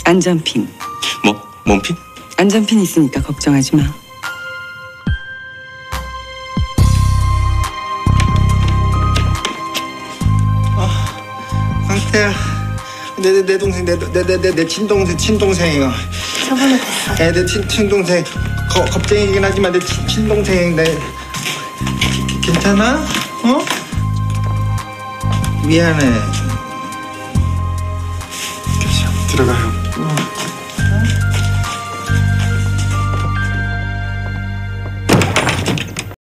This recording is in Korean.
안전핀. 뭐? 몸핀? 안전핀 있으니까 걱정하지 마. 강태야, 내 동생, 내 친동생이요. 저번에 됐어. 내 친동생. 겁쟁이긴 하지만 내 친동생. 괜찮아? 어? 미안해. 들어가요.